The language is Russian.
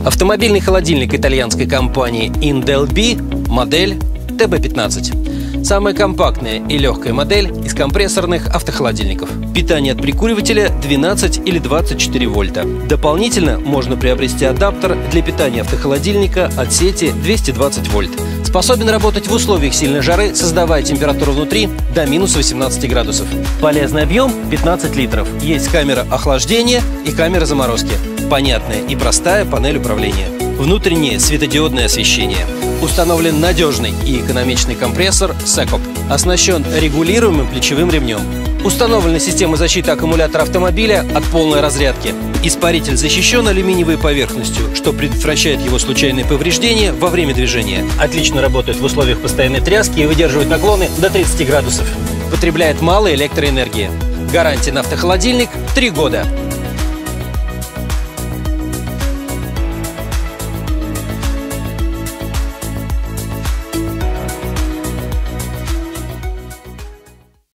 Автомобильный холодильник итальянской компании Indelbi, модель TB15. Самая компактная и легкая модель из компрессорных автохолодильников. Питание от прикуривателя 12 или 24 вольта. Дополнительно можно приобрести адаптер для питания автохолодильника от сети 220 вольт. Способен работать в условиях сильной жары, создавая температуру внутри до минус 18 градусов. Полезный объем 15 литров. Есть камера охлаждения и камера заморозки. Понятная и простая панель управления. Внутреннее светодиодное освещение. Установлен надежный и экономичный компрессор Secop. Оснащен регулируемым плечевым ремнем. Установлена система защиты аккумулятора автомобиля от полной разрядки. Испаритель защищен алюминиевой поверхностью, что предотвращает его случайные повреждения во время движения. Отлично работает в условиях постоянной тряски и выдерживает наклоны до 30 градусов. Потребляет мало электроэнергии. Гарантия на автохолодильник 3 года.